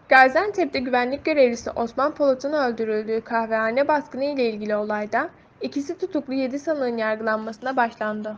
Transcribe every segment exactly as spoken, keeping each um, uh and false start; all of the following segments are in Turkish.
Gaziantep'te güvenlik görevlisi Osman Polat'ın öldürüldüğü kahvehane baskını ile ilgili olayda ikisi tutuklu yedi sanığın yargılanmasına başlandı.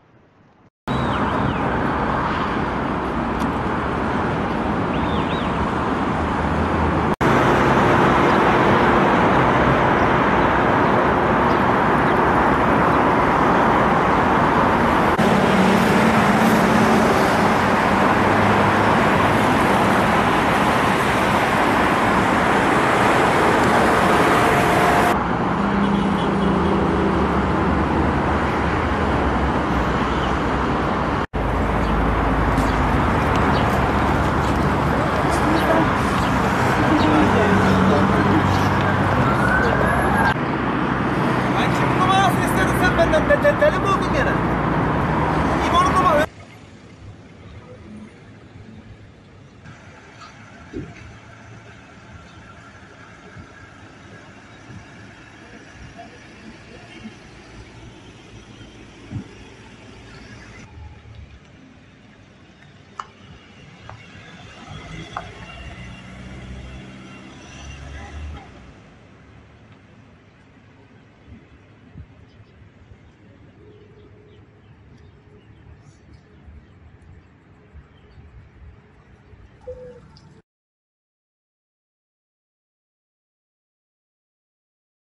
Ben kimin numarasını istedin sen benden? De, de, deli mi oldun gene? İbo'nun numarası.